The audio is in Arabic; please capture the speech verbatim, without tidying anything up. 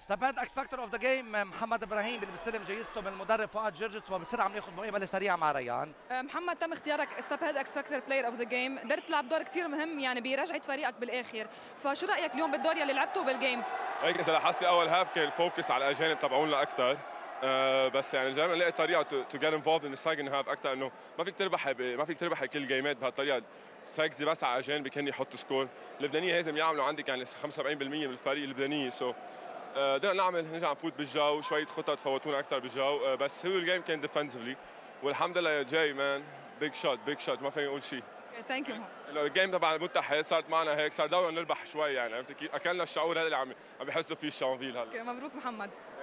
ستابات اكس فاكتور اوف ذا جيم محمد ابراهيم اللي بيستلم جايزته من المدرب فؤاد جرجس وبسرعه بناخذ مقابله سريعه مع ريان. محمد، تم اختيارك ستاب هيد اكس فاكتور بلاير اوف ذا جيم، قدرت تلعب دور كثير مهم يعني برجعه فريقك بالاخر، فشو رايك اليوم بالدور يلي لعبته بالجيم؟ هيك اذا لاحظتي اول هاف كان الفوكس على الاجانب تبعونا اكثر، أه بس يعني دائما نلاقي طريقه تو جيت انفولد ان ذا سكند هاف اكثر، انه ما فيك تربح ما فيك تربح كل الجيمات بهالطريقه، تركزي بس على الاجانب كان يحطوا سكور. اللبنانيه لازم يعملوا عندك يعني خمسة وسبعين بالمئة من الفريق اللبناني، سو قدرنا نعمل نرجع نفوت بالجو، شويه خطط فوتونا اكثر بالجو، أه بس هو الجيم كان ديفنسفلي والحمد لله. يا جاي مان بيج شوت بيج شوت ما فيني اقول شيء. ثانك يو. انه الجيم تبع المتحد صارت معنا هيك، صار دورنا نربح شوي يعني، عرفتي كيف؟ اكلنا الشعور هذا اللي عم عم بيحسوا فيه الشانفيل هلا. مبروك محمد.